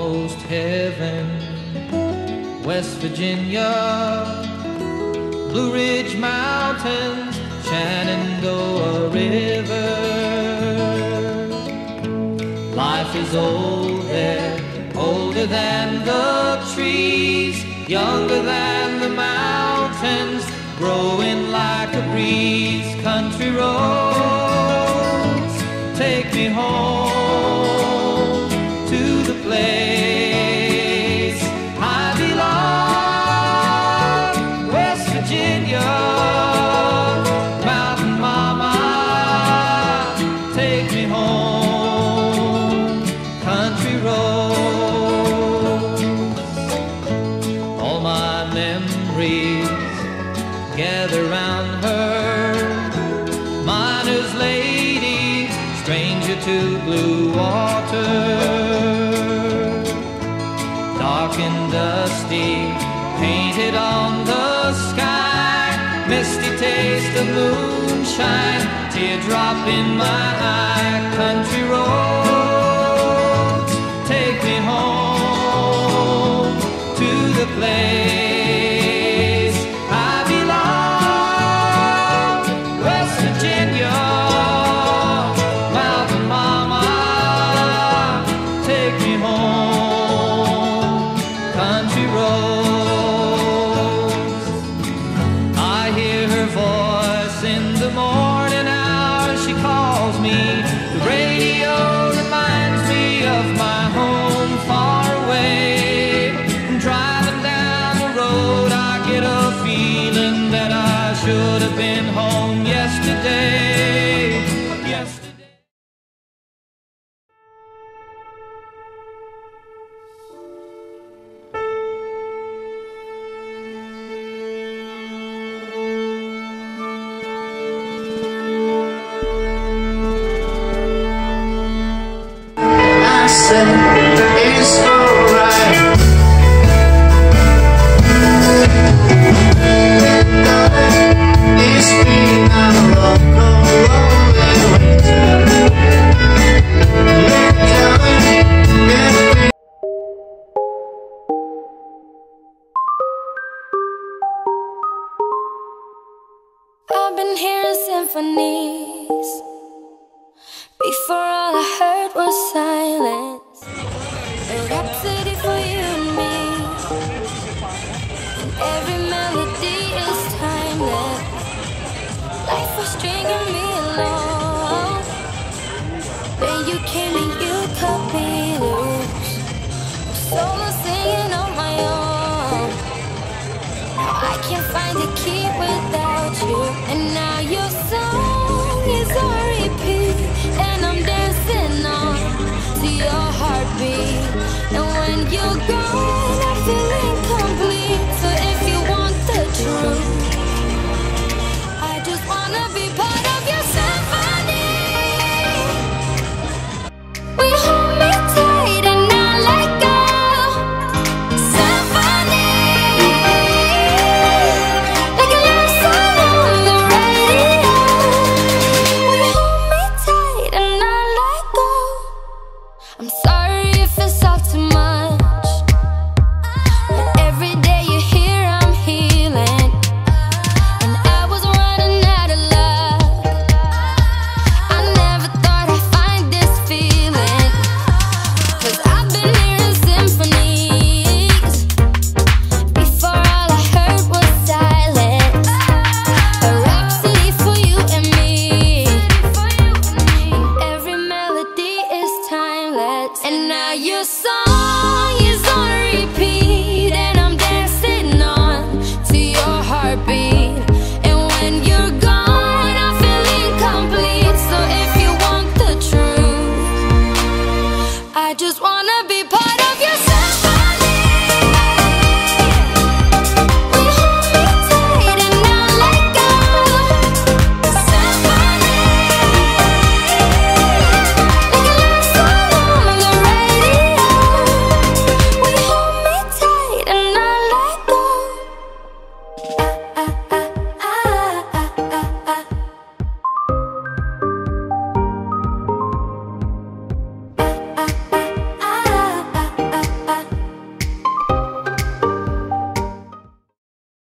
almost heaven. West Virginia, Blue Ridge Mountains, Shenandoah River. Life is old there, older than the trees, younger than the mountains, growing like a breeze. Country roads take me home to the place I belong. West Virginia, mountain mama, take me home. Country roads, all my memories gather round her. Miner's lady, stranger to blue water. Dark and dusty, painted on the sky. Misty taste of moonshine, teardrop in my eye. Country roads take me home to the place I belong. West Virginia, mountain mama, take me home. Country roads, I hear her voice in the morning hours. She calls me, the radio reminds me of my home far away. Driving down the road, I get a feeling that I should have been home yesterday. I said it's alright. It's been a long, lonely winter. I've been hearing symphonies. Before all I heard was silence. A rhapsody for you and me. And every melody is timeless. Life was stringing me along. Then you came and you cut me loose. Solo singing on my own. Now I can't find a key without